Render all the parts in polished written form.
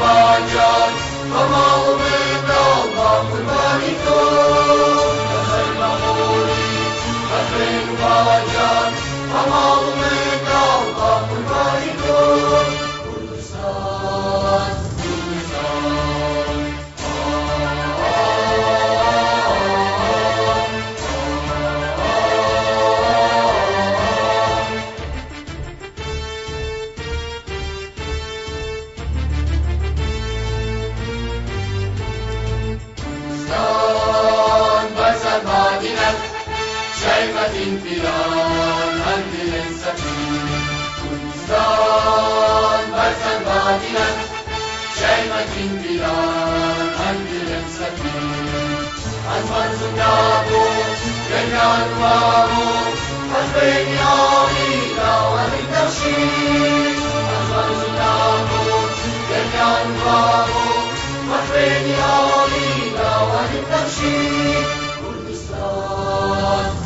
ماجان تمام دلم قربانی تو نظر مخوری نظر ماجان تمام دلم قربانی تو کردستان شيمة فلان هندل سفين كردستان برزن بادنا شيمة فلان هندل سفين أزمان زندابو جنان وامو حسبين عالينا ونتشين أزمان زندابو جنان وامو حسبين عالينا ونتشين كردستان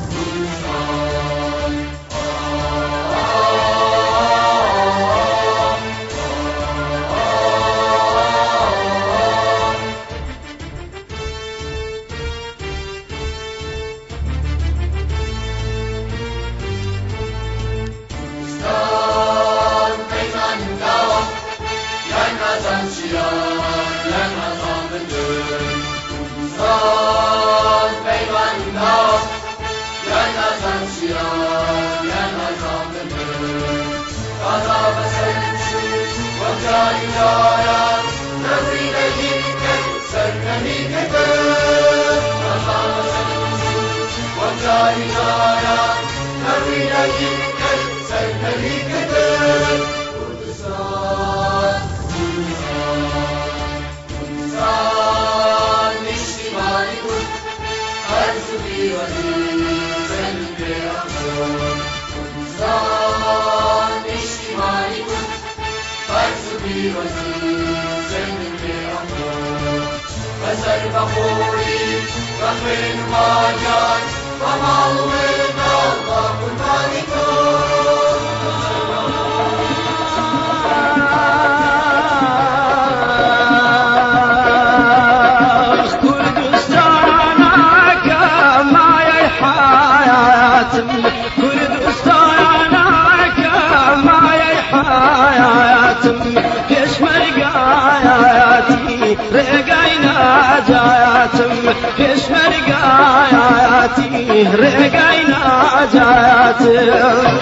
نظر مخوری نظر ماجان تمام دلم قربانی تو رقينا جاتم كشمر قاياتي رقينا جاتم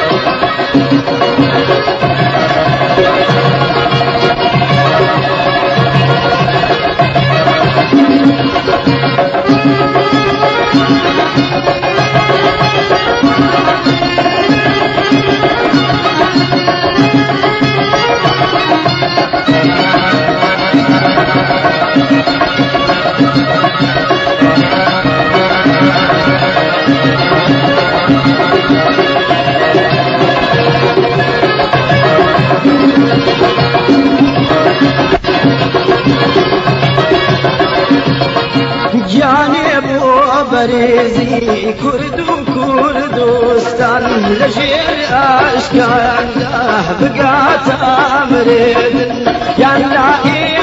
بريزي كردستان لجير أشكال بقات أمريد يلا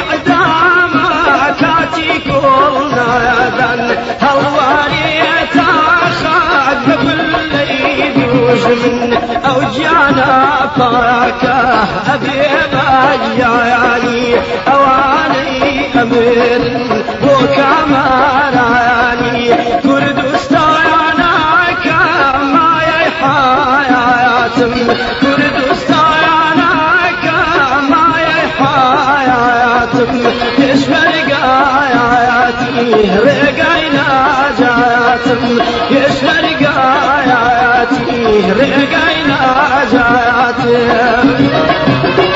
إعدامك كلنا دان هواري تاخد بكل يدوش من أوجانا فاكا أبي بجاني أواني أمر وكماراني كردستان كما يحياتم كردستان كما يحياتم كشمر قاياتي رقينا جاتم كشمر قاياتي رقينا جاتم